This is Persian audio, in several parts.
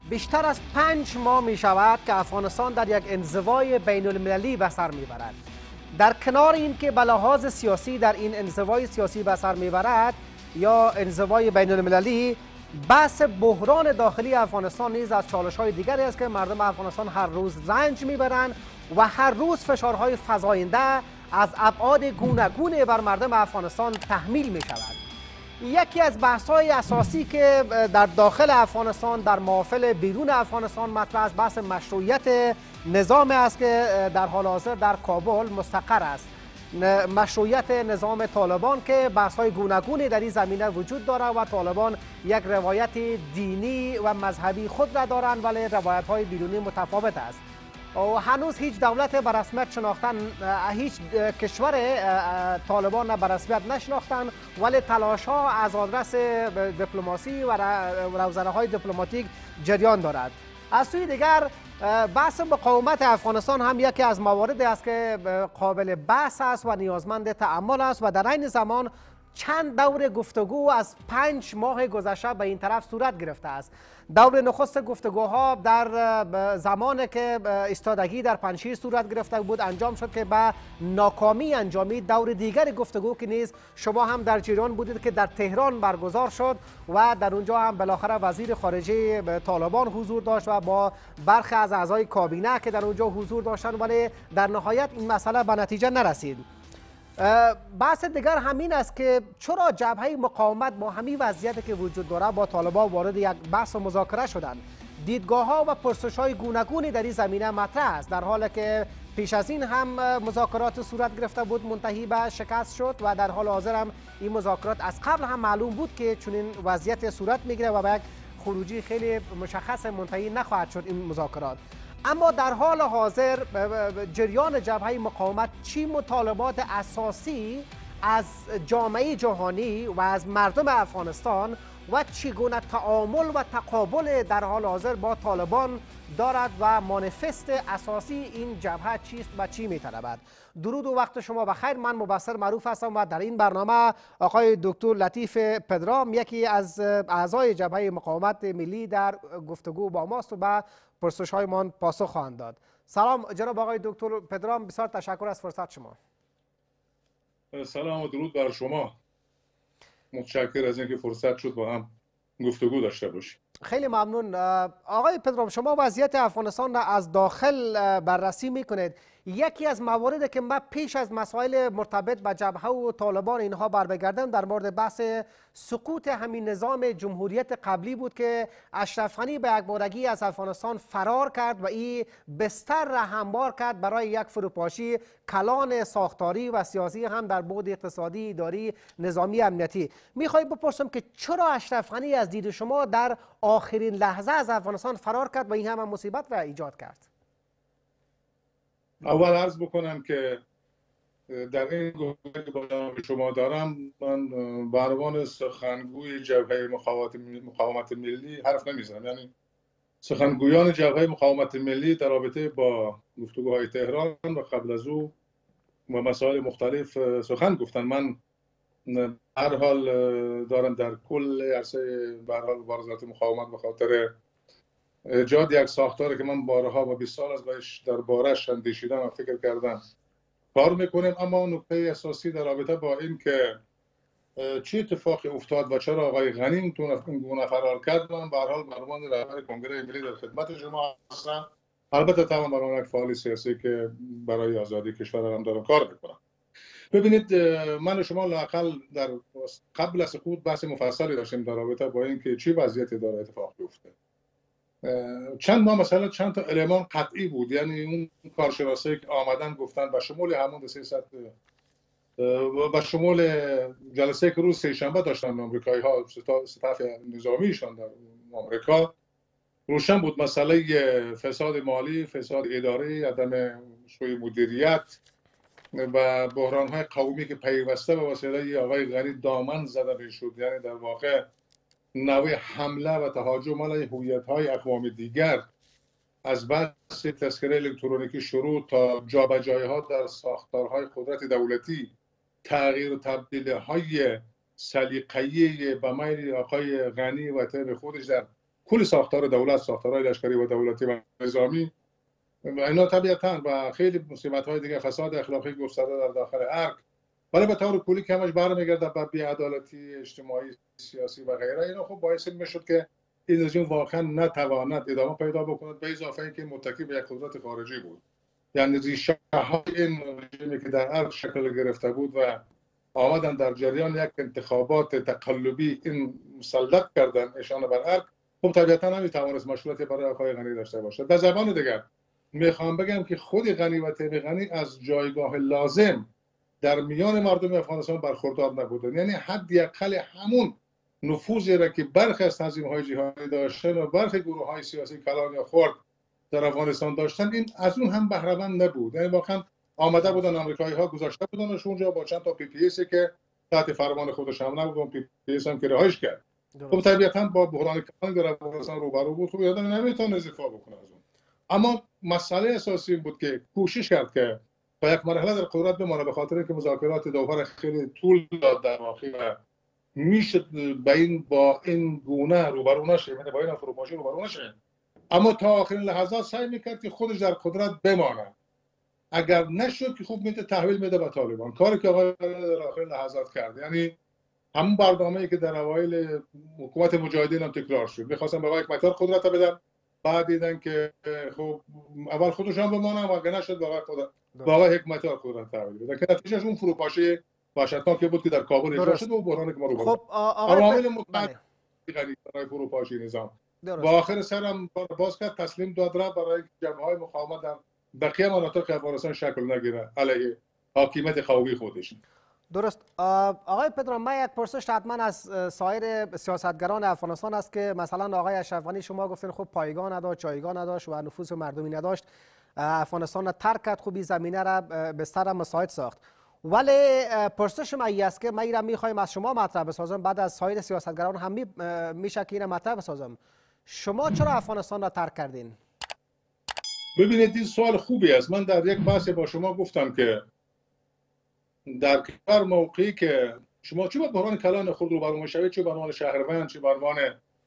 بیشتر از 5 ماه می شود که افغانستان در یک انزوای بین المللی به سر می برد. در کنار این که به لحاظ سیاسی در این انزوای سیاسی به سر می برد یا انزوای بین المللی، بحث بحران داخلی افغانستان نیز از چالش های دیگری است که مردم افغانستان هر روز رنج می برند و هر روز فشارهای فزاینده از ابعاد گوناگون بر مردم افغانستان تحمیل می شود. یکی از بحث‌های اساسی که در داخل افغانستان در محافل بیرون افغانستان مطرح است بحث مشروعیت نظام است که در حال حاضر در کابل مستقر است. مشروعیت نظام طالبان که بحث‌های گوناگونی در این زمینه وجود دارد و طالبان یک روایت دینی و مذهبی خود را دارند، ولی روایت‌های بیرونی متفاوت است. و هنوز هیچ دولت به رسمیت شناختن، هیچ کشور طالبان به رسمیت نشناختن، ولی تلاش ها از آدرس دیپلماسی و روزنه های دیپلماتیک جریان دارد. از سوی دیگر بحث مقاومت افغانستان هم یکی از مواردی است که قابل بحث است و نیازمند تأمل است و در این زمان چند دور گفتگو از 5 ماه گذشته به این طرف صورت گرفته است. دور نخست گفتگوها در زمان که ایستادگی در پنجشیر صورت گرفته بود انجام شد که به ناکامی انجامید. دور دیگر گفتگو که نیز شما هم در جریان بودید که در تهران برگزار شد و در اونجا هم بالاخره وزیر خارجه طالبان حضور داشت و با برخی از اعضای کابینه که در اونجا حضور داشتند، ولی در نهایت این مسئله به نتیجه نرسید. بحث دیگر همین است که چرا جبهه مقاومت با همین وضعیتی که وجود دارد با طالبان وارد یک بحث و مذاکره شدند. دیدگاه ها و پرسش های گوناگونی در این زمینه مطرح است، در حالی که پیش از این هم مذاکرات صورت گرفته بود منتهی به شکست شد و در حال حاضر هم این مذاکرات از قبل هم معلوم بود که چنین وضعیت صورت میگیره و به یک خروجی خیلی مشخص منتهی نخواهد شد این مذاکرات. اما در حال حاضر جریان جبهه مقاومت چی مطالبات اساسی از جامعه جهانی و از مردم افغانستان و چگونه تعامل و تقابل در حال حاضر با طالبان دارد و مانیفست اساسی این جبهه چیست و چی می‌طلبد؟ درود و وقت شما بخیر. من مبصر معروف هستم و در این برنامه آقای دکتر لطیف پدرام، یکی از اعضای جبهه مقاومت ملی، در گفتگو با ماست و به پرسش‌هایمان پاسخ خواهند داد. سلام جناب آقای دکتر پدرام، بسیار تشکر از فرصت شما. سلام و درود بر شما. متشکر از اینکه فرصت شد با هم گفتگو داشته باشیم. خیلی ممنون. آقای پدرام، شما وضعیت افغانستان را از داخل بررسی میکنید. یکی از مواردی که من پیش از مسائل مرتبط با جبهه و طالبان اینها برمیگردم در مورد بحث سقوط همین نظام جمهوریت قبلی بود که اشرف غنی به یک بارگی از افغانستان فرار کرد و این بستر را هموار کرد برای یک فروپاشی کلان ساختاری و سیاسی هم در بعد اقتصادی، اداری، نظامی، امنیتی. میخوام بپرسم که چرا اشرف غنی از دید شما در آخرین لحظه از افغانستان فرار کرد و این همه مصیبت را ایجاد کرد؟ اول عرض بکنم که در این گفتگویی که با شما دارم من به عنوان سخنگوی جبهه مقاومت ملی حرف نمیزنم. یعنی سخنگویان جبهه مقاومت ملی در رابطه با گفتگوهای تهران و قبل از او و مسائل مختلف سخن گفتن. من هر حال دارم در کل عرصه به هر حال مبارزات مقاومت به خاطر ایجاد یک ساختاری که من بارها و 20 سال از بهش درباره‌اش اندیشیدم و فکر کردم کار میکنیم. اما نکته اساسی در رابطه با این که چه اتفاقی افتاد و چرا آقای غنی این گونه فرار کرد، من به هر حال به عنوان رهبر کنگره ملی در خدمت شما هستم. البته طبعا به عنوان یک فعال سیاسی که برای آزادی کشور هم دارم کار میکنم. ببینید، من و شما لااقل در قبل از سقوط بحث مفصلی داشتیم در رابطه با اینکه چه وضعیتی داره اتفاق بیفته. چند ما مثلا چند تا المان قطعی بود، یعنی اون کارشناسایی که آمدن گفتن به شمول همون 300 و شمول جلسه که روز سه‌شنبه داشتن آمریکایی ها ستاف نظامیشان در آمریکا، روشن بود مسئله فساد مالی، فساد اداری، عدم سوی مدیریت و بحران های قومی که پیوسته به وسیله آقای غنی دامن زده میشد. یعنی در واقع نوع حمله و تهاجم علیه هویت‌های اقوام دیگر، از بحث تذکره الکترونیکی شروع تا جابجایی‌ها در ساختارهای قدرت دولتی، تغییر و تبدیل‌های سلیقه‌ای به میل آقای غنی و طبع خودش در کل ساختار دولت، ساختارهای لشکری و دولتی و نظامی و اینا طبیعتاً و خیلی مصیبت‌های دیگه، فساد اخلاقی گسترده در داخل ارگ، ولی به طور کلی که همش برمیگرده به بی‌عدالتی اجتماعی، سیاسی و غیره. اینا خب باعث میشد که این رژیم واقعا نتواند ادامه پیدا بکند، به اضافه اینکه متکی به یک قدرت خارجی بود. یعنی ریشه های این رژیمی که در ارگ شکل گرفته بود و آمدن در جریان یک انتخابات تقلبی این مسلط کردن ایشان بر ارگ، خب طبیعتا نمیتوانست مشروعیتی برای آقای غنی داشته باشد. به زبان دیگر میخوام بگم که خود غنی و طیب غنی از جایگاه لازم در میان مردم افغانستان برخوردار نبودن. یعنی حداقل همون نفوذی را که برخی از تنظیم‌های جهانی داشتن و برخی گروه‌های سیاسی کلان یا خرد در افغانستان داشتن، این از اون هم بهره مند نبود. یعنی واقعا آمده بودن آمریکایی‌ها گذاشته بودنش اونجا با چند تا پی پی اس که تحت فرمان خودش هم نبود، اون پی پی اس هم که رهایش کرد. خب طبیعتاً با بحران کلان در افغانستان روبرو بود. خب یادم نمیتونه دفاع بکنه از اون. اما مسئله اساسی بود که کوشش کرد که تا یک مرحله در قدرت بمانه، به خاطر اینکه مذاکرات دوحه خیلی طول داد در واقع و میشه با این گونه روبرو نشه، یعنی با این فروپاشی روبرو نشه. اما تا آخرین لحظات سعی میکرد که خودش در قدرت بمانه. اگر نشد که خوب میته تحویل میده به طالبان، کاری که آقای در آخرین لحظات کرد. یعنی همون برنامه‌ای که در اوایل حکومت مجاهدین هم تکرار شد، می‌خواستن به آقای حکمتیار قدرت بدن، بعد دیدن که خب اول خودشان بمانن و اگر نشد به آقای حکمتیار قدرت تحویل بدن، که نتیجهش اون فروپاشی وحشتناکی بود که در کابل اجرا شد و بحرانی که ما رو خب عوامل متعددی برای فروپاشی نظام و آخر سر هم باز کرد، تسلیم داد را برای جبهه‌های مقاومت در بقیه مناطق افغانستان شکل نگیره علیه حاکمیت قومی خودش. درست. آقای پدرام، من یک پرسش حتما از سایر سیاستگران افغانستان است که مثلا آقای اشرف غنی شما گفتین خب پایگاه نداشت، جایگاه نداشت و نفوذ مردمی نداشت، افغانستان را ترک کرد، خوبی زمینه را بستر مساعد ساخت. ولی پرسش من است که من ایرا میخوایم از شما مطرح بسازم، بعد از سایر سیاستگران هم میشه که ایرا مطرح بسازم. شما چرا افغانستان را ترک کردین؟ ببینید این سوال خوبی است. من در یک بحث با شما گفتم که در کشور موقعی که شما چه با بحران کلان خود روبرو میشوید، چه به عنوان شهروند، چه به عنوان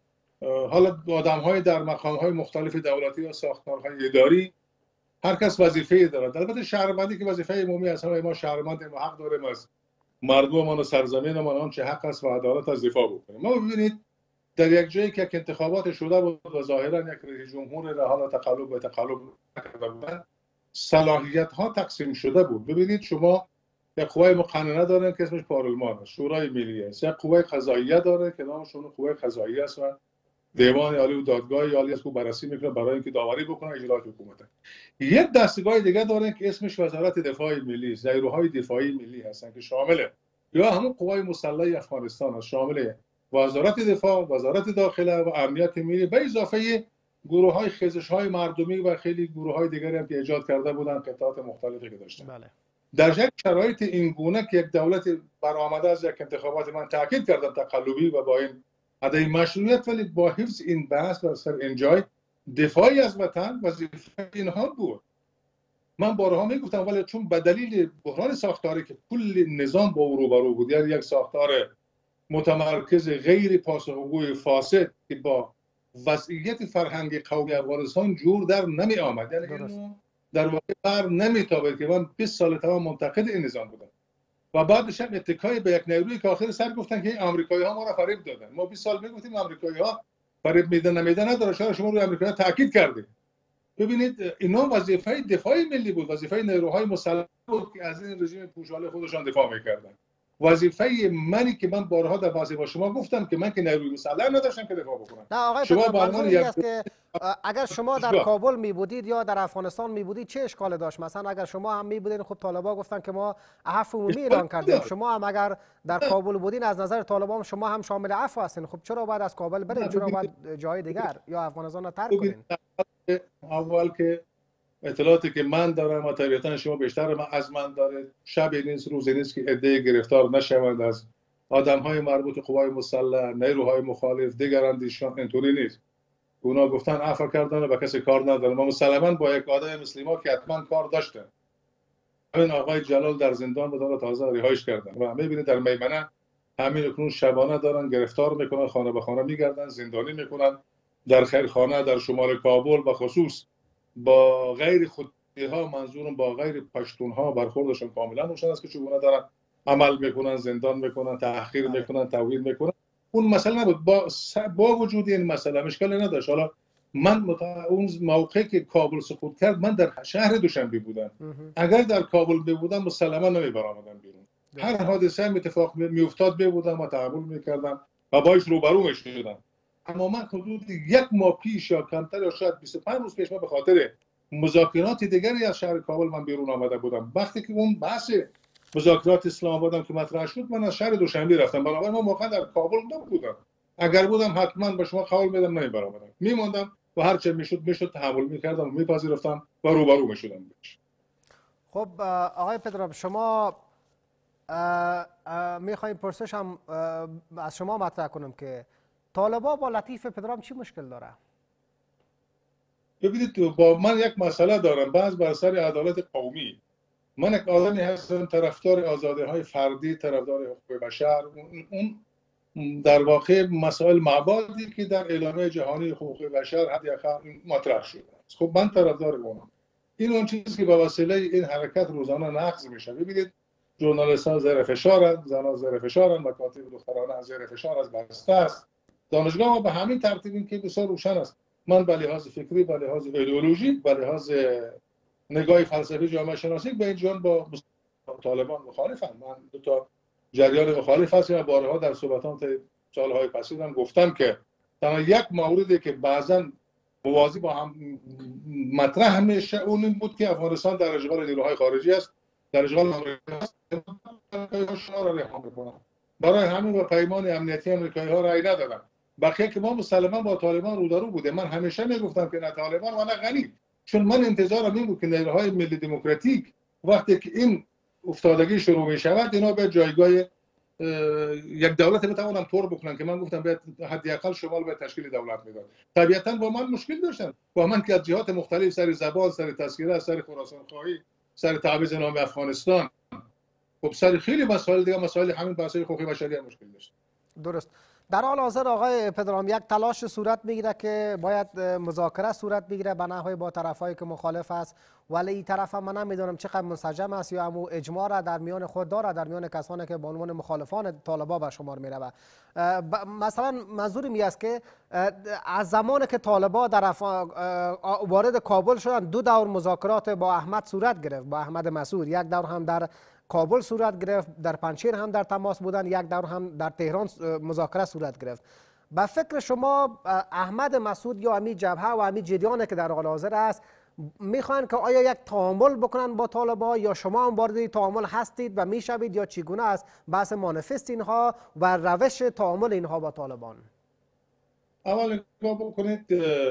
حالا آدم‌های در مقام‌های مختلف دولتی یا ساختارهای اداری، هر کس وظیفه‌ای دارد. البته شهروندی که وظیفه عمومی است، همه ما شهروندیم و حق داریم از مردممان و سرزمینمان آنچه حق است و عدالت از دفاع بکنیم. ما ببینید در یک جایی که انتخابات شده بود و ظاهرا یک رئیس جمهور را حالا تقلب به تقلب کرده بودن، صلاحیت‌ها تقسیم شده بود. ببینید شما یک قوه مقننه دارن که اسمش پارلمان است، شورای ملی است، یک قوه قضاییه داره که نامشون قوه قضاییه است و دیوان عالی و دادگاه عالی است که بررسی میکنه برای اینکه داوری بکنه اجرات حکومت. یک دستگاه دیگه دارن که اسمش وزارت دفاع ملی است، نیروهای دفاعی ملی هستن که شامل یا همون قوای مسلح افغانستان است، شامل وزارت دفاع، وزارت داخله و امنیت ملی، به اضافه گروه‌های خیزش‌های مردمی و خیلی گروه‌های دیگری هم که ایجاد کرده بودن قطعات مختلفی که داشتن. بله. در یک شرایط این گونه که یک دولت برآمده از یک انتخابات، من تاکید کردم تقلبی و با این عدم مشروعیت، ولی با حفظ این بحث و سر انجای دفاعی از وطن وظیفه اینها بود. من بارها میگفتم، ولی چون به دلیل بحران ساختاری که کل نظام با او روبرو بود، یعنی یک ساختار متمرکز غیر پاسخگوی فاسد که با وضعیت فرهنگ قومی افغانستان جور در نمی آمد، یعنی در واقع بر نمیتابه که من 20 سال تمام منتقد این نظام بودم و بعدش هم اتکای به یک نیرویی که آخر سر گفتن که آمریکایی‌ها ما را فریب دادن. ما 20 سال میگفتیم آمریکایی‌ها فریب میدن نمیدن نداره، چرا شما روی آمریکایی‌ها تاکید کردید؟ ببینید اینا وظیفه دفاعی ملی بود، وظیفه نیروهای مسلح بود که از این رژیم پوشاله خودشان دفاع میکردن. وظیفه منی که من بارها در بحث با شما گفتم که من که نیروی مسلح نداشتم که دفاع بکنم. نه آقای پدرام، منظور این است که اگر شما در کابل می بودید یا در افغانستان می بودید چه اشکال داشت؟ مثلا اگر شما هم می بودید، خب طالبان گفتن که ما عفو عمومی اعلان کردیم، شما هم اگر در کابل بودین از نظر طالبان شما هم شامل عفو هستین، خب چرا باید از کابل برید؟ چرا باید جای دیگر یا افغانستان را ترک کنین؟ اول که اطلاعاتی که من دارم و طبیعتا شما بیشتر از من داره، شب نیست روز نیست که عده گرفتار نشوند از آدم‌های مربوط قوای مسلح، نیروهای مخالف، دیگر اندیشان. اینطوری نیست. اونا گفتن عفو کردن و به کسی کار ندارن. ما مسلماً با یک آدم مسلمان که حتما کار داشتن. همین آقای جلال در زندان به طور تازه رهایش کردن و می‌بینید در میمنه همین اکنون شبانه دارن گرفتار میکنن، خانه به خانه میگردن، زندانی میکنن. در خیرخانه در شمال کابل به خصوص با غیر خودی ها، منظورم با غیر پشتون ها، برخوردشون کاملا روشن است که چگونه دارن عمل میکنن، زندان میکنن، تحقیر میکنن، توهین میکنن. اون مسئله نبود. با وجود این مسئله مشکلی نداشت. حالا من اون موقعی که کابل سقوط کرد من در شهر دوشنبه بودم. اگر در کابل بودم مسلما نمیبرآمدم بیرون. هر حادثه اتفاق میافتاد بودم و تحمل میکردم و باش روبرو میشدم. اما من حدود یک ماه پیش یا کمتر یا شاید 25 روز پیش من به خاطر مذاکرات دیگری از شهر کابل من بیرون آمده بودم. وقتی که اون بحث مذاکرات اسلام آبادم که مطرح شد من از شهر دوشنبه رفتم. بنابراین من موقع در کابل نبودم. اگر بودم حتما به شما قول میدم نمیبرآمدم، میماندم و هر چه میشد تحمل میکردم و میپذیرفتم و روبرو میشدم. خب آقای پدرام، شما میخوایم پرسش هم از شما مطرح کنم که طالبا با لطیف پدرام چی مشکل داره؟ ببینید، با من یک مسئله دارم، بر سر عدالت قومی. من یک آدمی هستم طرفدار آزادی‌های فردی، طرفدار حقوق بشر، اون در واقع مسائل مبادی که در اعلامیه جهانی حقوق بشر حداقل مطرح شده است. خب من طرفدار اونم. این اون چیزی که با وسیله این حرکت روزانه نقض میشه. ببینید، ژورنالیست‌ها زیر فشارند، زنان زیر فشارند، مکاتب دخترانه زیر فشار از بسته است. دانشگاه ما به همین ترتیب این که بسیار روشن است. من به لحاظ فکری، به لحاظ ایدئولوژیک، به لحاظ نگاه فلسفی جامعه شناسی به این جان با طالبان مخالفم. من دو تا جریان مخالف هستم و بارها در صحبتام تا سالهای پسیدم گفتم که تنها یک موردی که بعضا موازی با هم مطرح میشه اون این بود که افغانستان در اشغال نیروهای خارجی است، در اشغال آمریکا است. برای همین با پیمان امنیتی آمریکایی ها رأی ندادم. بقیه که ما مسلما با طالبان رو در رو بوده. من همیشه میگفتم که نه طالبان و نه غنی، چون من انتظارم این بود که نیروهای ملی دموکراتیک وقتی که این افتادگی شروع می شود اینا به جایگاه یک دولت بتوانم طور بکنن که من گفتم باید حداقل شمال به تشکیل دولت میداد. طبیعتا با من مشکل داشتن، با من که از جهات مختلف سر زبان، سر تذکره، سر خراسان خواهی، سر تعویض نام افغانستان، خب سر خیلی مسائل دیگه، مسائل همین بحث‌های حقوق بشری مشکل داشت. درست. در حال حاضر آقای پدرام یک تلاش صورت میگیره که باید مذاکره صورت بگیره به نحوی با طرفایی که مخالف است، ولی این طرف هم من نمیدونم چقدر منسجم است یا امو اجماع را در میان خود داره، در میان کسانی که به عنوان مخالفان طالبان به شمار میره. مثلا منظورم این است که از زمانی که طالبان در وارد کابل شدن دو دور مذاکرات با احمد صورت گرفت، با احمد مسعود. یک دور هم در کابل صورت گرفت، در پنجشیر هم در تماس بودن، یک دور هم در تهران مذاکره صورت گرفت. به فکر شما احمد مسعود یا امی جبهه و امی جریانی که در حال حاضر است میخوان که آیا یک تعامل بکنن با طالبان یا شما هم وارد تعامل هستید و میشوید یا چگونه است بحث مانیفست اینها و روش تعامل اینها با طالبان؟ اول نگاه بکنید،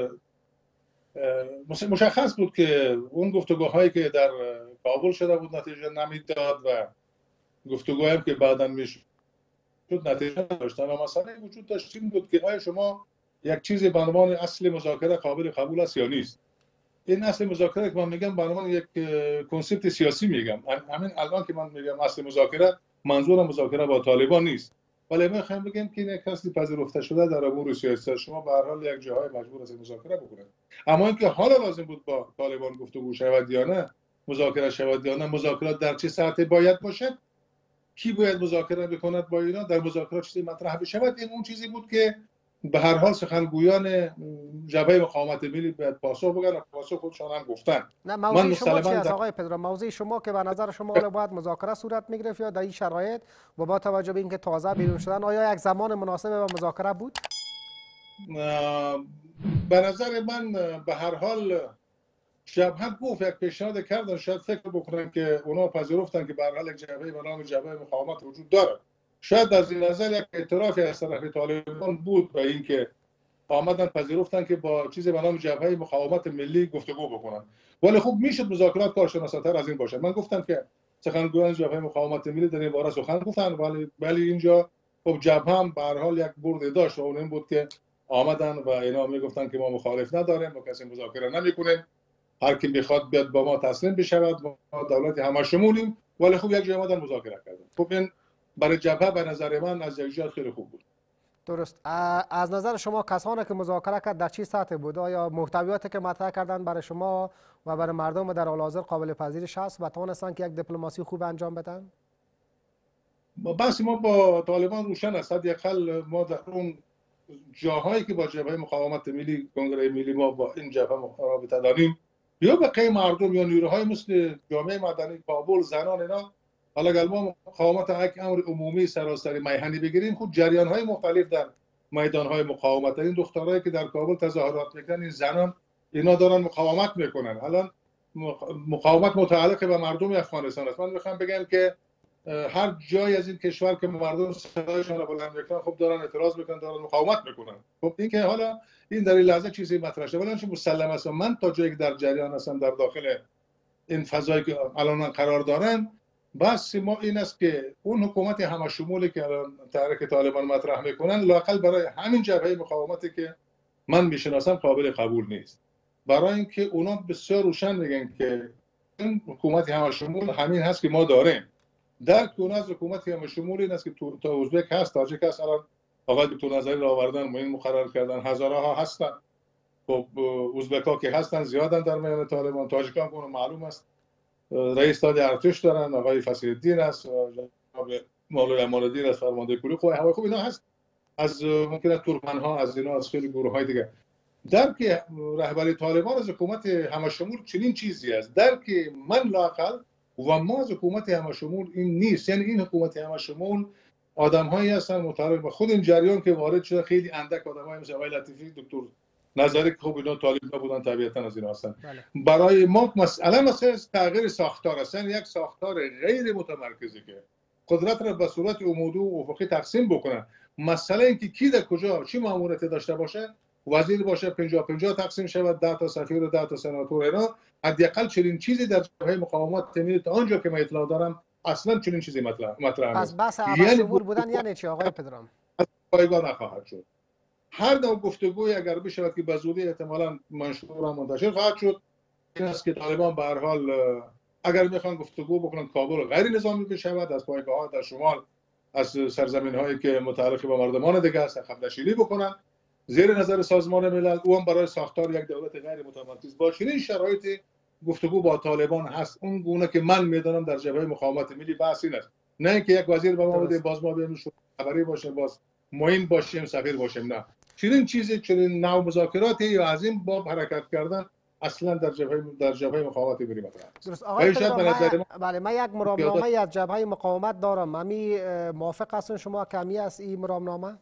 مشخص بود که اون گفتگوهایی که در کابل شده بود نتیجه نمیداد و گفتگوهایی که بعداً میشد نتیجه نداشتن. و مسئله وجود داشت این بود که آیا شما یک چیزی به عنوان اصل مذاکره قابل قبول است یا نیست. این اصل مذاکره که من میگم به عنوان یک کنسپت سیاسی میگم. همین الان که من میگم اصل مذاکره، منظورم مذاکره با طالبان نیست، ولی میخوام بگم که این کسی پذیرفته شده در امور سیاسی. شما به هر حال یک جاهای مجبور هستید مذاکره بکنید. اما اینکه حالا لازم بود با طالبان گفتگو شود یا نه، مذاکره شود یا نه، مذاکرات در چه سطحی باید باشد، کی باید مذاکره بکند با ایران، در مذاکرات چیزی مطرح بشود، این اون چیزی بود که به هر حال سخنگویان جبهه مقاومت ملی باید پاسخ بگن و پاسخ خودشان هم گفتن. نه موضوع شما چی است آقای پدرام؟ موضوع شما که به نظر شما باید مذاکره صورت میگرفت یا در این شرایط و با توجه به اینکه تازه بیرون شدن آیا یک زمان مناسب به مذاکره بود؟ به نظر من به هر حال جبهه گفت، یک پیشنهاد کردن، شاید فکر بکنن که اونا پذیرفتن که به هر حال یک جبهه به نام جبهه مقاومت وجود داره. شاید از این نظر یک اعترافی از طرف طالبان بود به اینکه آمدن پذیرفتن که با چیزی به نام جبهه مقاومت ملی گفتگو بکنن. ولی خب میشد مذاکرات کارشناسانه‌تر از این باشه. من گفتم که سخنگویان جبهه مقاومت ملی در این باره سخن گفتن، ولی اینجا خب جبهه هم به هر حال یک برد داشت و اون این بود که آمدن و اینا میگفتن که ما مخالف نداریم، با کسی مذاکره نمیکنیم، هر کی بخواد بیاد با ما تسلیم بشود، ما دولت همشمولیم. ولی خب یک جای آمدن مذاکره کردن. خب این برای جبهه به نظر من از یک جهت خیلی خوب بود. درست. از نظر شما کسانی که مذاکره کرد در چه سطح بود؟ آیا محتویاتی که مطرح کردن برای شما و برای مردم در حال حاضر قابل پذیرش است و توانستند که یک دیپلماسی خوب انجام بدن؟ بحث ما با طالبان روشن است. حداقل ما در اون جاهایی که با جبهه مقاومت ملی، کنگره ملی ما با این جبهه رابطه داریم، یا بقیه مردم یا نیروهای مثل جامعه مدنی، کابل، زنان، اینا، حالا اگر ما مقاومت یک امر عمومی سراسری میهنی بگیریم، خود جریان‌های مختلف در میدان‌های مقاومت، این دخترایی که در کابل تظاهرات میکنن، این زنان، اینا دارن مقاومت میکنن. الان مقاومت متعلق به مردم افغانستان است. من میخوام بگم که هر جای از این کشور که مردم صدایشان را بلند میکنن، خب دارن اعتراض میکنن، دارن مقاومت میکنن. خب این که حالا این در این لحظه چیزی مطرح شده، ولی آنچه مسلم است، من تا جایی که در جریان هستم در داخل این فضایی که الان قرار دارن، بس ما این است که اون حکومت همشمولی که الان تحریک طالبان مطرح میکنن، لااقل برای همین جبهه مقاومتی که من میشناسم قابل قبول نیست. برای اینکه اونا بسیار روشن میگن که این حکومت همشمول همین هست که ما داریم. درک اون از حکومت همشمول این است که تا ازبک هست، تاجیک هست، الان آقای دکتر نظری را آوردن، معین مقرر کردن، هزارها هستن. خب ازبک‌ها که هستن زیادن در میان طالبان، تاجیکان که معلوم است رئیس تاج ارتش دارن، آقای فصیح الدین است، جناب مولوی امان‌الدین است، فرمانده کلی قوای هوایی. خب اینا هست، از ممکنه ترکمن‌ها، از اینا، از خیلی گروه‌های دیگه. درک رهبری طالبان از حکومت همشمول چنین چیزی است. درک من لااقل و ما از حکومت همشمول این نیست. یعنی این حکومت همشمول آدم‌هایی هستن متعلق به خود این جریان که وارد شده، خیلی اندک آدم‌های مثل آقای لطیفی، دکتر نظری که خب اینا طالبان بودن، طبیعتاً از اینا هستن. برای ما مسئله تغییر ساختار است. یک ساختار غیر متمرکزی که قدرت را به صورت عمودی و افقی تقسیم بکنه. مسئله این که کی در کجا چی ماموریت داشته باشه، وزیر باشه 50-50 تقسیم شود، 10 تا سفیر و 10 تا سناتور، اینا حداقل چنین چیزی در جبهه مقاومت ملی تا آنجا که من اطلاع دارم اصلا چنین چیزی مطرح پس نیست. بحث همشمول بودن یعنی چی آقای پدرام؟ پایگاه نخواهد شد. هر نوع گفتگوی اگر بشود که به زودی احتمالاً منشور و منتشر خواهد شد، این است که طالبان به هر حال اگر میخوان گفتگو بکنن، کابل غیر نظامی بشود، از پایگاه‌ها در شمال، از سرزمین‌هایی که متعلق به مردمان دیگه است خبرنشینی بکنن زیر نظر سازمان ملل، او هم برای ساختار یک دولت غیر متمرکز با چنین شرایطی گفتگو با طالبان هست. اون گونه که من میدانم در جبهه مقاومت ملی بحث این است، نه اینکه یک وزیر به ما بده باز ما بیایم خبری باشه، باز معین باشیم، سفیر باشیم. نه، چنین چیزی، چنین نوع مذاکراتی یا از این باب حرکت کردن اصلا در جبهه مقاومت ملی مطرح است. درست. آقای پدرام، بله، من یک مرامنامه از جبهه مقاومت دارم. امی موافق هستین شما که امی است این مرامنامه؟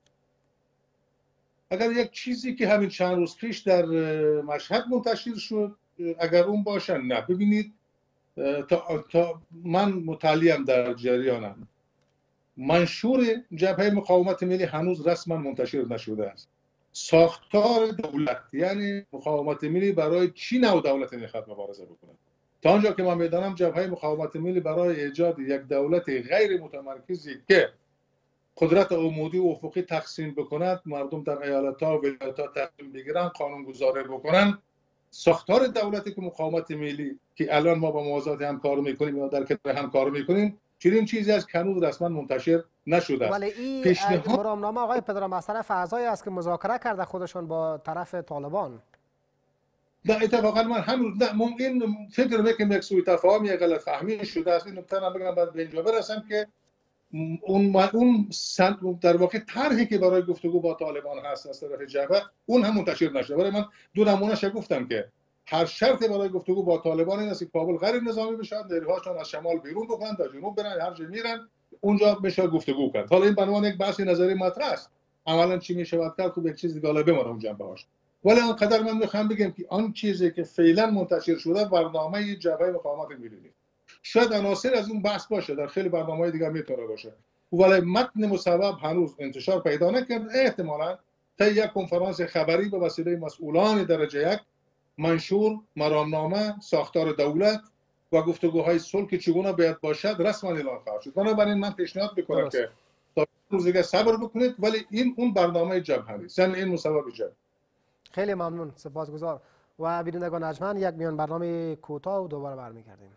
اگر یک چیزی که همین چند روز پیش در مشهد منتشر شد اگر اون باشه، نه. ببینید، تا من مطلعم در جریانم، منشور جبهه مقاومت ملی هنوز رسما منتشر نشده است. ساختار دولت، یعنی مقاومت ملی برای چی نوع دولت میخواد مبارزه بکنه. تا آنجا که من میدانم جبهه مقاومت ملی برای ایجاد یک دولت غیر متمرکزی که قدرت عمودی و افقی تقسیم بکند، مردم در ایالت‌ها و ولایت‌ها تصمیم بگیرن، قانون گذاری بکنن، ساختار دولتی که مقاومت ملی که الان ما با موازات هم کار میکنیم یا در کنار هم کار میکنیم، چنین چیزی از هنوز رسما منتشر نشده است. ولی این مرامنامه آقای پدرام از طرف اعضایی است که مذاکره کرده خودشون با طرف طالبان. نه، اتفاقا من همون ممکن فکر میکنم یک سوء تفاهم یا غلط فهمی شده است. این نکته من بگم بعد به اینجا برسم که اون در واقع طرحی که برای گفتگو با طالبان هست از طرف جبهه، اون هم منتشر نشده. برای من دو نمونهش گفتم که هر شرطی برای گفتگو با طالبان این است که کابل غیر نظامی بشه، نیروهاشون از شمال بیرون بکنن، تا جنوب برن، هر جا میرن اونجا بشه گفتگو کرد. حالا این بنابراین یک بحث نظری مطرح است، عملا چی میشود کرد، خب یک چیز دیگه بمونه اون جنبه‌هاش. ولی آنقدر من میخوام بگم که آن چیزی که فعلا منتشر شده برنامه جبهه مقاومت ملی نیست. شاید عناصر از اون بحث باشه، در خیلی برنامه‌های دیگه میتونه باشه، ولی متن مصوب هنوز انتشار پیدا نکرد. احتمالاً تا یک کنفرانس خبری به وسیله مسئولان درجه یک منشور، مرامنامه، ساختار دولت و گفتگوهای صلح که چگونه باید باشد رسما اعلام خواهد شد. بنابراین من پیشنهاد میکنم که تا روز دیگه صبر بکنید، ولی این اون برنامه جبهه نیست، یعنی این مصوب جبهه. خیلی ممنون، سپاسگزار. و بینندگان ارجمند، یک میان برنامه کوتاه و دوباره برمیگردیم.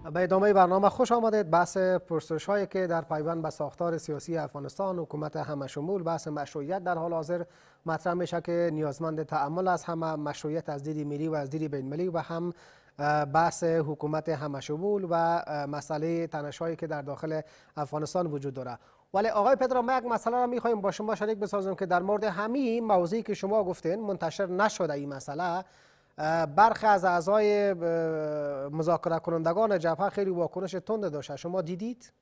به ادامه برنامه خوش آمدید. بحث پرسش هایی که در پیوند به ساختار سیاسی افغانستان، حکومت همشمول، بحث مشروعیت در حال حاضر مطرح میشه که نیازمند تأمل است، هم مشروعیت از دید ملی و از دید بین المللی و هم بحث حکومت همشمول و مسئله تنش‌هایی که در داخل افغانستان وجود داره. ولی آقای پدرام، ما یک مسئله را می‌خوایم با شما شریک بسازیم که در مورد همین موضوعی که شما گفتین منتشر نشده این مسئله، برخی از اعضای مذاکره کنندگان جبهه خیلی واکنش تند داشته. شما دیدید؟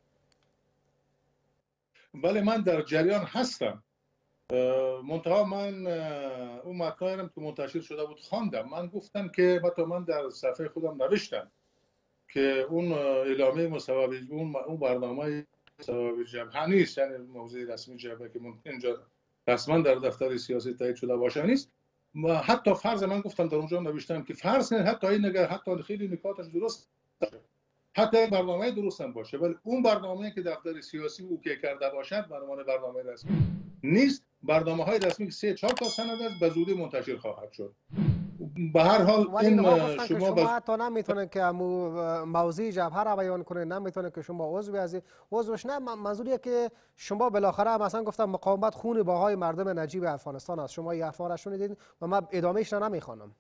بله، من در جریان هستم. منتها من اون متنی که منتشر شده بود خواندم. من گفتم که من در صفحه خودم نوشتم که اون اعلامیه مصوبه، اون برنامه مصوبه جبهه نیست، یعنی موضوع رسمی جبهه که اینجا رسما در دفتر سیاسی تایید شده باشه نیست. و حتی فرض، من گفتم در اونجا نوشتم که فرض نه، حتی این نگاه، حتی خیلی نکاتش درست، حتی برنامه درست هم باشه، ولی اون برنامه‌ای که دفتر سیاسی اوکی کرده باشد برنامه رسمی نیست. برنامه‌های رسمی که 3-4 تا سند است، به زودی منتشر خواهد شد. به هر حال ولی این گفتن که شما حتی نمیتونید که موضوع جبهه را بیان کنید، نمیتونید که شما عضوش نه. منظوریه که شما بالاخره مثلا گفتم مقاومت خون باهای مردم نجیب افغانستان است. شما این حرفا را شنیدید و من ادامهش را نمیخوانم.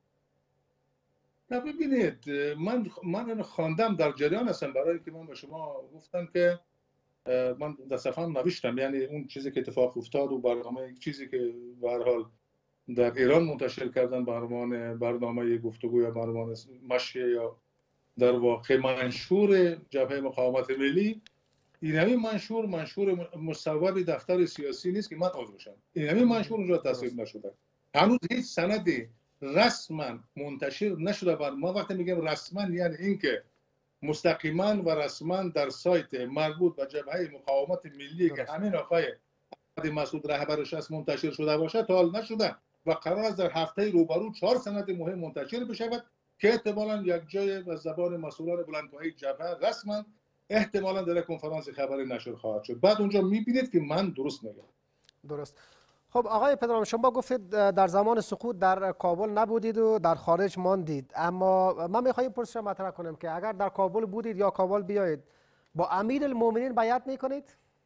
نه ببینید، من خواندم، در جریان هستم، برای که من به شما گفتم که من در صفحه نوشتم، یعنی اون چیزی که اتفاق افتاد و برنامه چیزی که به هر حال در ایران منتشر کردن برنامه گفتگو یا برنامه مشی یا در واقع منشور جبهه مقاومت ملی، این همین منشور مصوب دفتر سیاسی نیست که من عضو شم. این همین منشور اونجا تصویب نشده. هنوز هیچ سندی رسما منتشر نشده. بر ما وقتی میگم رسما، یعنی اینکه مستقیما و رسما در سایت مربوط به جبهه مقاومت ملی که همین آقای مسعود رهبرش است منتشر شده باشه، تا حال نشده و قرار است در هفته روبرو 4 سند مهم منتشر بشود که احتمالاً یک جای از زبان مسئولان بلندپایه جبهه رسما احتمالاً در کنفرانس خبری نشر خواهد شد. بعد اونجا میبینید که من درست میگم. درست. خب آقای پدرام، شما گفتید در زمان سقوط در کابل نبودید و در خارج ماندید، اما من میخوایم پرسش مطرح کنم که اگر در کابل بودید یا کابل بیایید، با امیرالمومنین بیعت میکنید؟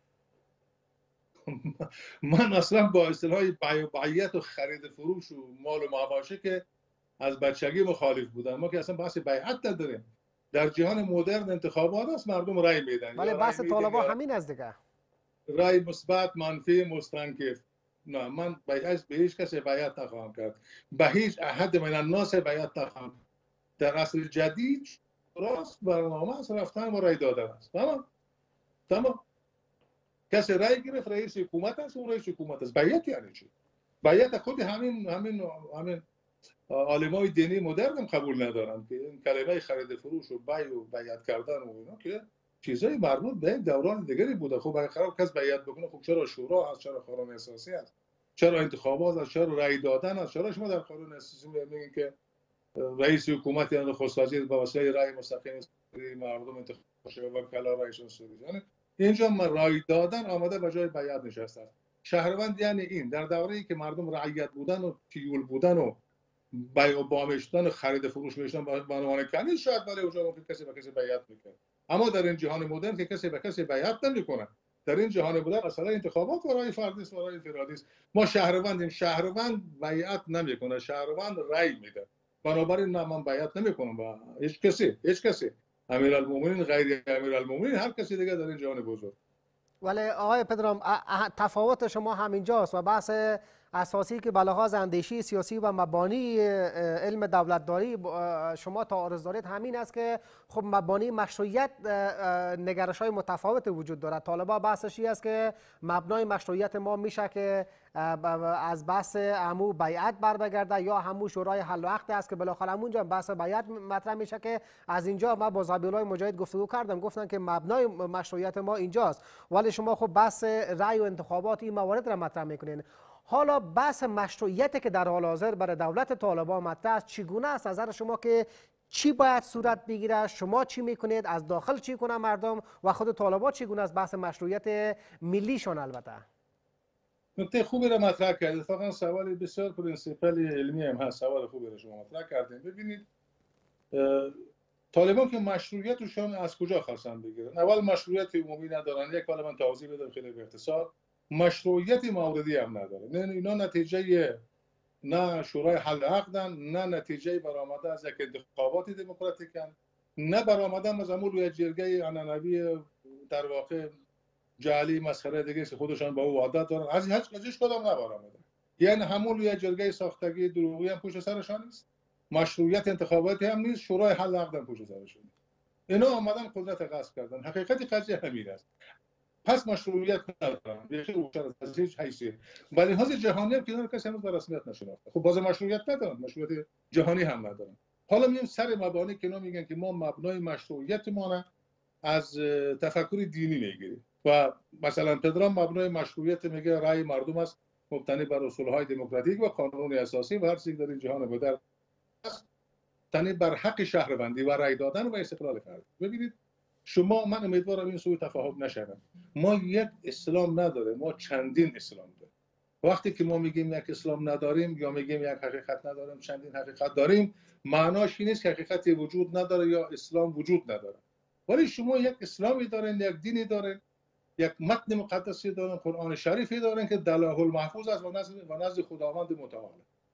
من اصلا با اصطلاح بیعت و خرید فروش و مال و معاشه که از بچگی مخالف بودم. ما که اصلا بحث بیعت نداریم. در جهان مدرن انتخابات است، مردم رأی میدن. ولی بحث طالبان همین است دیگه. رأی مثبت، منفی، مستنکف. نه، من به هیچ کسی بیعت نخواهم کرد. به هیچ احد من الناس بیعت نخواهم. در عصر جدید راست برنامه است، رفتن و رأی دادن است. تمام. کسی رأی گرفت، رئیس حکومت است، اون رئیس حکومت است. بیعت یعنی چی؟ بیعت خود همین عالمای دینی مدرن هم قبول ندارن که این کلمه خرید فروش و بیع و بیعت کردن و اینا که چیزای مربوط به دوران دیگری بوده. خب اگه قرار کس بیعت بکنه، خب چرا شورا هست، چرا قانون اساسی هست، چرا انتخابات هست، چرا رأی دادن هست، چرا شما در قانون اساسی میگین که رئیس حکومت یا نخست وزیر با وسیله رأی مستقیم مردم انتخاب شده و وکلا رئیس جمهور. یعنی اینجا رأی دادن آمده به جای بیعت نشسته. شهروند یعنی این در دوره‌ای که مردم رعیت بودن و تیول بودن و بیع و بام شدن و خرید فروش میشدن به عنوان کنیز، شاید برای اونجا ممکن کسی به کسی بیعت میکنه. اما در این جهان مدرن که کسی به کسی بیعت نمیکنه، در این جهان مدرن اصلا انتخابات و رأی فردی است و رأی انفرادی است. ما شهروند بیعت نمیکنه، شهروند رأی میده. بنابراین نه، من بیعت نمیکنم با هیچ کسی امیرالمومنین، غیر امیرالمومنین، هر کسی دیگه در این جهان بزرگ. ولی آقای پدرام، تفاوت شما همینجاست و بحث اساسی که به لحاظ اندیشه سیاسی و مبانی علم دولتداری شما تعارض دارید همین است که خب مبانی مشروعیت نگرش های متفاوت وجود دارد. طالبا بحثش است که مبنای مشروعیت ما میشه که از بحث همو بیعت بر بگرده یا همو شورای حل و عقد است که بالاخره همونجا بحث بیعت مطرح میشه که از اینجا ما با ذبیح‌الله مجاهد گفتگو کردم، گفتن که مبنای مشروعیت ما اینجاست. ولی شما خب بحث رأی و انتخابات این موارد را مطرح میکنین. حالا بحث مشروعیتی که در حال حاضر برای دولت طالبان مطرح است، چگونه است نظر شما که چی باید صورت بگیره؟ شما چی میکنید؟ از داخل چی کنه مردم و خود طالبان چگونه است بحث مشروعیت ملیشون؟ البته نکته خوبی را مطرح کردید. فقط سوال بسیار پرینسیپل علمی هم هست. سوال خوبی را شما مطرح کردید. ببینید، طالبان که مشروعیتشون از کجا خواستن بگیرن؟ اول مشروعیت عمومی ندارن. یک کلمه من توضیح بدم خیلی به اختصار. مشروعیت موردی هم نداره. اینا نتیجه نه شورای حل عقدن، نه نتیجه برآمده از یک انتخابات دموکراتیکن، نه برآمده از امور یک جرگه عنعنوی در واقع جعلی مسخره دیگه که خودشان با او عادت دارن. از هیچ کدام نبرآمده. یعنی همون یک جرگه ساختگی دروغی هم پشت سرشان نیست، مشروعیت انتخاباتی هم نیست، شورای حل عقد هم پشت سرشون. اینا آمدن قدرت غصب کردن. حقیقت قضیه همین است. پس مشروعیت ندارن. یکی روشن از هیچ حیثیت. ولی لحاظ جهانی هم که اینا کسی هنوز به رسمیت نشناخته. خب باز مشروعیت ندارن، مشروعیت جهانی هم ندارن. حالا مییم سر مبانی که اینا میگن که ما مبنای مشروعیت ما از تفکر دینی میگیریم و مثلا پدرام مبنای مشروعیت میگه رأی مردم است، مبتنی بر اصولهای دموکراتیک و قانون اساسی و هر چیزی در این جهان بدر است، مبتنی بر حق شهروندی و رأی دادن و استقلال فرد. ببینید شما، من امیدوارم این سوء تفاهم نشه. ما یک اسلام نداره، ما چندین اسلام داریم. وقتی که ما میگیم یک اسلام نداریم یا میگیم یک حقیقت نداریم، چندین حقیقت داریم، معناش این نیست که حقیقتی وجود نداره یا اسلام وجود نداره. ولی شما یک اسلامی دارین، یک دینی دارین، یک متن مقدسی دارن، قرآن شریفی دارن که در لوح المحفوظ است و نزد خداوند متعال.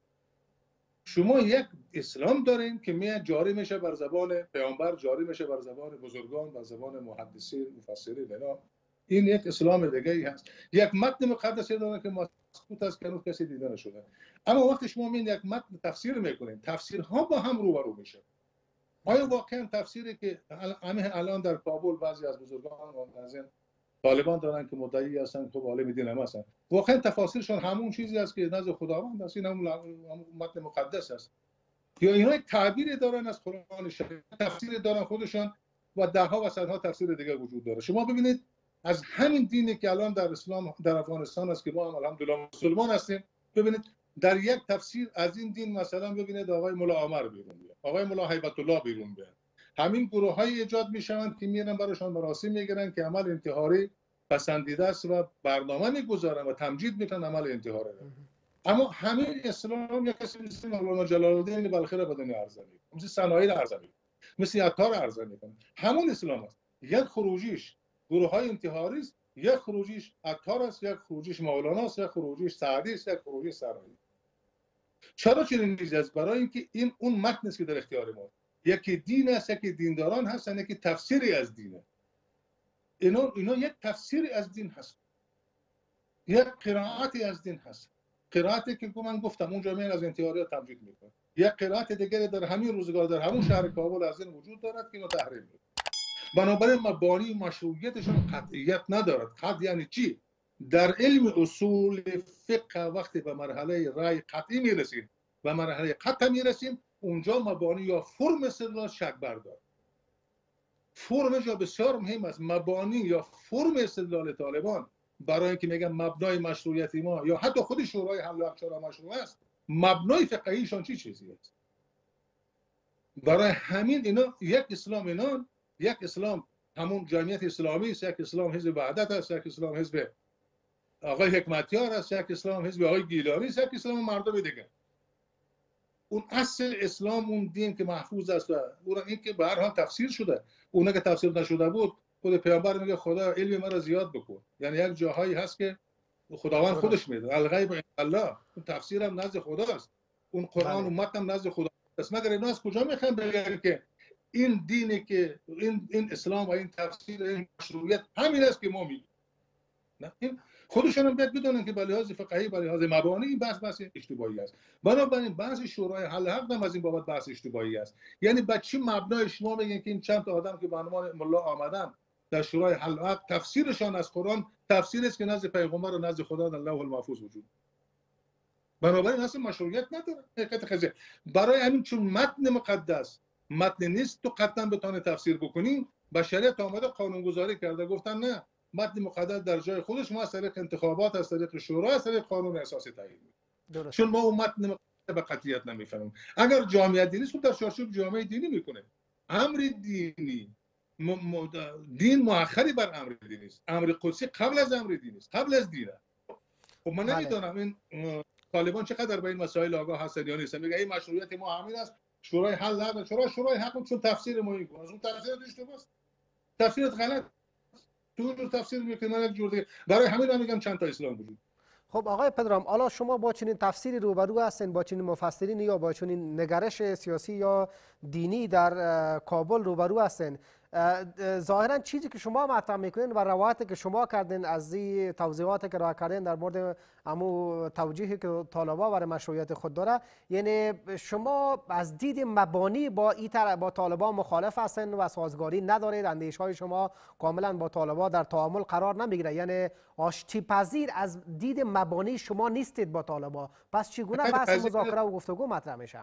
شما یک اسلام دارین که میاد جاری میشه بر زبان پیامبر، جاری میشه بر زبان بزرگان، بر زبان محدثین، مفسرین. این یک اسلام دیگه ای هست. یک متن مقدسی دارن که مسکوت است که هنوز کسی دیده نشده. اما وقتی شما میین یک متن تفسیر میکنین، تفسیرها با هم روبرو میشه. آیا واقعا تفسیری که الان در کابل بعضی از بزرگان و از طالبان دارن که مدعی هستن خب عالم دین هم هستن، واقعا تفاسیرشون همون چیزی است که نزد خداوند است، این همون متن مقدس است، یا اینا یک تعبیری دارن از قرآن شریف، تفسیر دارن خودشان و ده ها و صدها تفسیر دیگه وجود داره. شما ببینید از همین دینی که الان در اسلام در افغانستان است که ما هم الحمدلله مسلمان هستیم، ببینید در یک تفسیر از این دین مثلا ببینید آقای مولا عامر بیرون میاد، آقای مولا هیبت الله بیرون میاد، همین گروه‌های ایجاد میشوند که میرن براشون مراسم میگیرن که عمل انتحاری پسندیده است و برنامه میگذارن و تمجید میکنن عمل انتحاری را. اما همین اسلام یک کسی مثل مولانا جلال الدین بلخی به دنیا عرضه میکنه، مثل صنایع عرضه میکنه، مثل عطار عرضه میکنه. همون اسلام است. یک خروجیش گروه‌های انتحاری است، یک خروجیش عطار است، یک خروجیش مولانا است، یک خروجیش سعدی است، یک خروجیش سرایی. چرا چنین چیزی است؟ برای اینکه این اون متن است که در اختیار ما. یکی دین است، یکی دینداران هستن، یکی تفسیری از دینه. اینا یک تفسیری از دین هست، یک قرائتی از دین هست. قرائتی که من گفتم اونجا میان از انتحاری تمجید میکنه. یک قرائت دیگه در همین روزگار در همون شهر کابل از این وجود دارد که اینو تحریم میکنه. بنابراین مبانی مشروعیتشون قطعیت ندارد. قطع یعنی چی؟ در علم اصول فقه وقتی به مرحله رأی قطعی میرسیم و مرحله قطع میرسیم، اونجا مبانی یا فرم استدلال شک بردار. فرم جا بسیار مهم است. مبانی یا فرم استدلال طالبان برای اینکه میگن مبنای مشروعیت ما یا حتی خود شورای حل عقد چرا مشروع است، مبنای فقهیشان چی چیزی است؟ برای همین اینا یک اسلام همون جمعیت اسلامی است، یک اسلام حزب وحدت است، یک اسلام حزب آقای حکمتیار است، یک اسلام حزب آقای گیلانی است، یک اسلام مردم دیگه. اون اصل اسلام، اون دین که محفوظ است و اون این که به هر حال تفسیر شده، اون که تفسیر نشده بود، خود پیامبر میگه خدا علم ما را زیاد بکن. یعنی یک جاهایی هست که خداوند خودش میده الغیب عند الله، اون تفسیر هم نزد خداست، اون قرآن و متن هم نزد خدا است. مگر اینا از کجا میخوان بگن که این دینی که این اسلام و این تفسیر این مشروعیت همین است که ما میگیم؟ نه، این خودشون هم باید بدونن که به لحاظ فقهی، به لحاظ مبانی این بحث اشتباهی است. بنابراین بحث شورای حل عقد هم از این بابت بحث اشتباهی است. یعنی به چه مبنای شما میگین که این چند تا آدم که به عنوان ملا آمدن در شورای حل عقد تفسیرشان از قرآن تفسیری است که نزد پیغمبر و نزد خدا در لوح المحفوظ وجود. بنابراین اصلا مشروعیت نداره. حقیقت قضیه برای همین چون متن مقدس متن نیست تو قطعا بتونه تفسیر بکنین، بشریت آمده قانونگذاری کرده، گفتن نه، متن مقدس در جای خودش، ما از طریق انتخابات، از طریق شورا، از طریق قانون اساسی تعیین می‌کنیم. چون ما اون متن مقدس به قطعیت نمی‌فهمیم. اگر جامعه دینی است در چارچوب جامعه دینی میکنه. امر دینی دین مؤخری بر امر دینی است. امر قدسی قبل از امر دینی است، قبل از دینه. خب من نمیدونم این طالبان چقدر به این مسائل آگاه هستن یا نیستن. میگه این مشروعیت ما همین است، شورای حل نداره. چرا شورای حل؟ چون تفسیر ما این گونه است. اون تفسیر اشتباهه، تفسیرت غلط. تو جور تفسیر میکنی، من یک جور دیگه. برای همین من میگم چند تا اسلام وجود. خب آقای پدرام، حالا شما با چنین تفسیری روبرو هستین، با چنین مفسرین یا با چنین نگرش سیاسی یا دینی در کابل روبرو هستین، ظاهرا چیزی که شما مطرح میکنین و روایتی که شما کردین از این توضیحاتی که راه کردین در مورد امو توجیهی که طالبا برای مشروعیت خود داره، یعنی شما از دید مبانی با با طالبا مخالف هستین و سازگاری ندارید، اندیشه های شما کاملا با طالبا در تعامل قرار نمیگیره، یعنی آشتی پذیر از دید مبانی شما نیستید با طالبا. پس چگونه بحث مذاکره و گفتگو مطرح میشه؟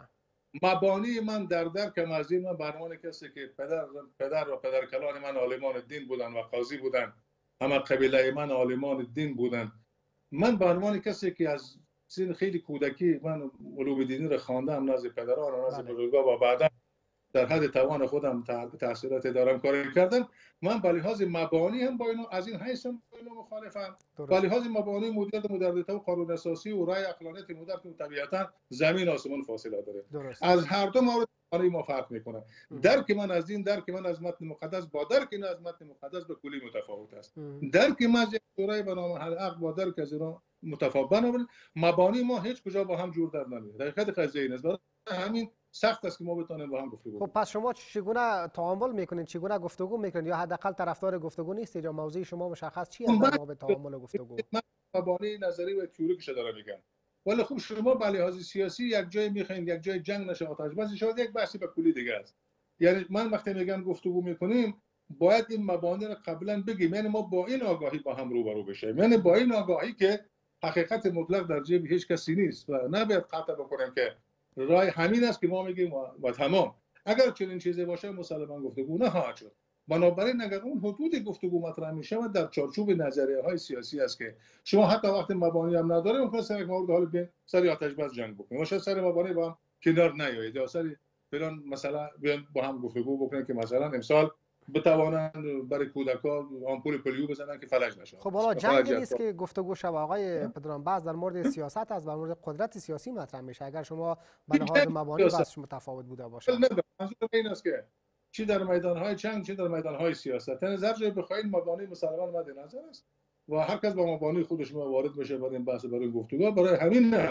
مبانی من در درکم از این، من برمان کسی که پدر و پدرکلان من عالمان دین بودن و قاضی بودن، همه قبیله من عالمان دین بودن. من برمان کسی که از سن خیلی کودکی من علوم دینی رو خواندم نزد پدران و نزد بزرگا و بعدا در حد توان خودم تحصیلات دارم کار کردم. من به لحاظ مبانی هم با اینو از این حیث هم با اینو مخالفم. به لحاظ مبانی مدیریت و قانون اساسی و رای عقلانیت مدرک طبیعتا زمین آسمان فاصله داره. از هر دو مورد ما فرق میکنه. درک من از دین، درک من از متن مقدس با درک من از متن مقدس به کلی متفاوت است. درک من از یک شورای به نام حق با درک از اینا متفاوت. بنابراین مبانی ما هیچ کجا با هم جور در نمیاد. حقیقت قضیه این است. همین سخت است که ما بتونیم با هم گفتگو کنیم. خب پس شما چگونه تعامل میکنین، چگونه گفتگو میکنین، یا حداقل طرفدار گفتگو نیستید، یا موضوع شما مشخص چیه در باب تعامل و گفتگو؟ من مبانی نظری و تئوریکش دارم میگم. ولی خب شما به لحاظ سیاسی یک جای میخواین یک جای جنگ نشه، آتش بس شاید یک بحثی به کلی دیگه است. یعنی من وقتی میگم گفتگو میکنیم باید این مبانی رو قبلا بگیم، یعنی ما با این آگاهی با هم روبرو بشیم، یعنی با این آگاهی که حقیقت مطلق در جیب هیچ کسی نیست و نباید قطع بکنیم که رای همین است که ما میگیم و تمام. اگر چنین چیزی باشه مسلما گفتگو نخواهد شد. بنابراین اگر اون حدود گفتگو مطرح میشه و در چارچوب نظریه های سیاسی است که شما حتی وقتی مبانی هم نداره ممکن سر یک مورد حال به سر آتش بس جنگ بکنید، باشه سر مبانی با هم کنار نیایید یا سر فلان مثلا با هم گفتگو بکنید که مثلا امسال بتوانند برای کودکان آمپول پلیو بزنن که فلج نشن. خب حالا جنگ نیست که گفتگو شب آقای پدرام، بعض در مورد سیاست است، در مورد قدرت سیاسی مطرح میشه. اگر شما به لحاظ مبانی بحث متفاوت بوده باشه، منظور این است که چی در میدان‌های جنگ چی در میدان‌های سیاست، نظر جای بخواید مبانی مسلما مد نظر است و هر کس با مبانی خودش وارد بشه برای این بحث برای گفتگو. برای همین نه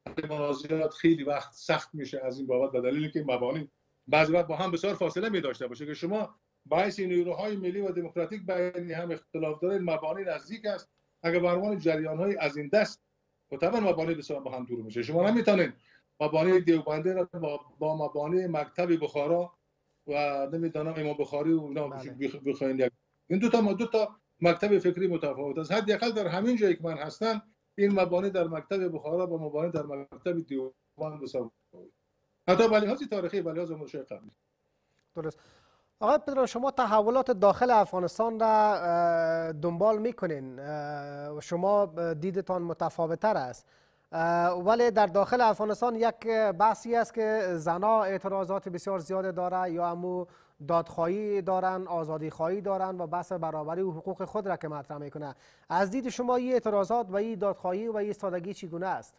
مناظرات خیلی وقت سخت میشه از این بابت، به دلیلی که مبانی بعضی وقت با هم بسیار فاصله می داشته باشه که شما باعث نیروهای ملی و دموکراتیک بین هم اختلاف داره. مبانی نزدیک است، اگر برمان جریان‌های از این دست طبعا مبانی بسیار با هم دور میشه. شما نمیتونید مبانی دیوبندی را با مبانی مکتب بخارا و نمیدونم امام بخاری و اینا بخواید. این دو تا مکتب فکری متفاوت است. حداقل در همین جایی که من هستم این مبانی در مکتب بخارا با مبانی در مکتب دیوبند بسیار حتی به لحاظ تاریخی به لحاظ منشأ قبلی. درست. آقای پدرام، شما تحولات داخل افغانستان را دنبال میکنین، شما دیدتان متفاوت‌تر است، ولی در داخل افغانستان یک بحثی است که زنها اعتراضات بسیار زیاد داره، یا امو دادخواهی دارن، آزادی خواهی دارن و بحث برابری و حقوق خود را که مطرح میکنه. از دید شما این اعتراضات و این دادخواهی و این ایستادگی چگونه است؟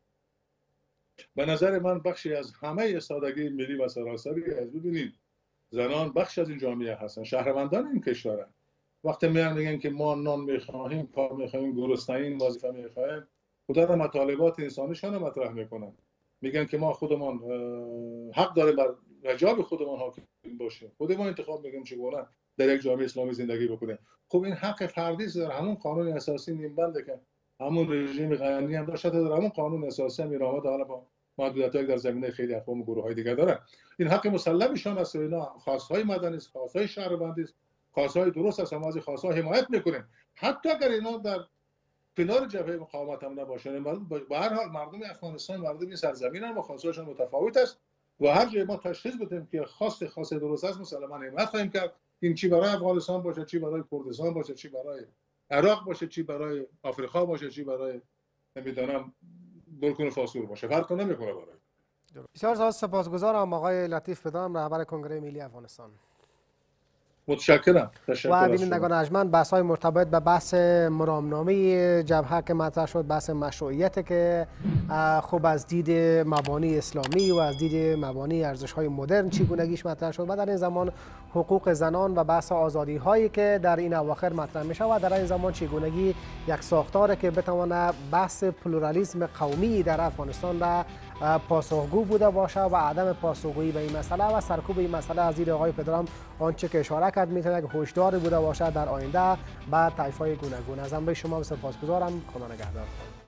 به نظر من بخشی از همه ایستادگی ملی و سراسری است. ببینید زنان بخش از این جامعه هستن، شهروندان این کشورن. وقتی میگن که ما نان میخواهیم، کار میخواهیم، گرسنه‌ایم، وظیفه میخواهیم، خدا را مطالبات انسانیشان مطرح میکنن. میگن که ما خودمان حق داریم بر رجاب خودمان حاکم باشیم، خودمان انتخاب میکنیم چگونه در یک جامعه اسلامی زندگی بکنیم. خب این حق فردی است، در همون قانون اساسی نیمبنده که همون رژیم غنی هم داشته، در همون قانون اساسی هم ایرامد حالا با محدودیت‌های در زمینه خیلی اقوام و گروه‌های دیگه دارن. این حق مسلمشان است و اینا خواست‌های مدنی است، خواست‌های شهروندی است، خواست‌های درست است، ما از خواست‌ها حمایت میکنیم. حتی اگر اینا در کنار جبهه مقاومت هم نباشن، به هر حال مردم افغانستان مردم این سرزمین هم و خواست‌هاشون متفاوت است و هر جایی ما تشخیص بدیم که خواست درست است مسلماً حمایت خواهیم کرد. این چی برای افغانستان باشه، چی برای کردستان باشه، چی برای عراق باشه، چی برای آفریقا باشه، چی برای نمیدونم بورکینا فاسو باشه، فرق نمیکنه برای. بسیار سپاسگزارم آقای لطیف پدرام، رهبر کنگره ملی افغانستان. متشکرم. تشکر و از بینندگان شما. ارجمند، بحث‌های مرتبط به بحث مرامنامه جبهه که مطرح شد، بحث مشروعیت که خوب از دید مبانی اسلامی و از دید مبانی ارزش‌های مدرن چگونگیش مطرح شد و در این زمان حقوق زنان و بحث آزادی‌هایی که در این اواخر مطرح میشه و در این زمان چگونگی یک ساختار که بتونه بحث پلورالیسم قومی در افغانستان را پاسخگو بوده باشه و عدم پاسخگویی به این مسئله و سرکوب این مسئله از دید آقای پدرام آنچه که اشاره کرد میتونه یک هشدار بوده باشه در آینده به طایف‌های گوناگون. از همراه شما سپاسگزارم. خدا نگهدار.